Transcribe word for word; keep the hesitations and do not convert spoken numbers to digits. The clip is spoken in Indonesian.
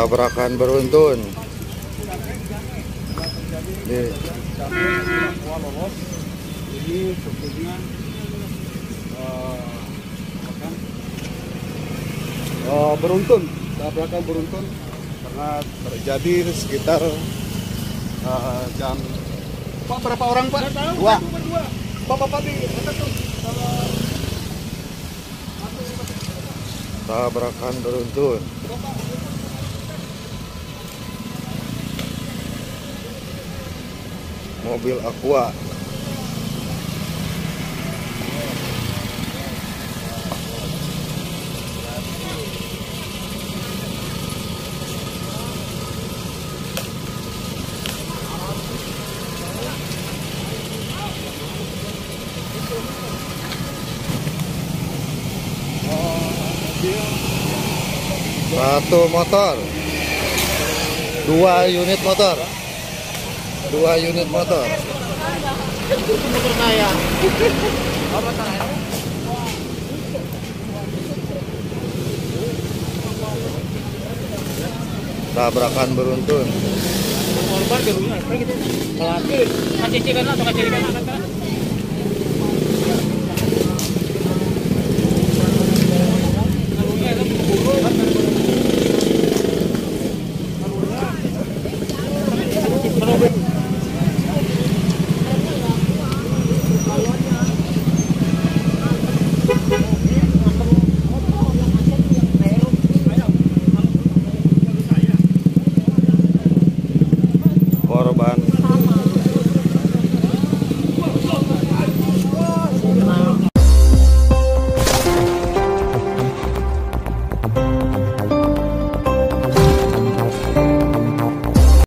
Tabrakan beruntun. Di lolos. Ini supirnya uh, beruntun, tabrakan beruntun karena terjadi sekitar uh, jam. Pak, berapa orang Pak? Dua. Bapak Padi, tabrakan beruntun. Mobil Aqua. Satu motor, dua unit motor, dua unit motor. motor saya. Tabrakan beruntun. Korban gerunya, gitu. Melati, kasih cikan atau kasih cikan kan? Kalau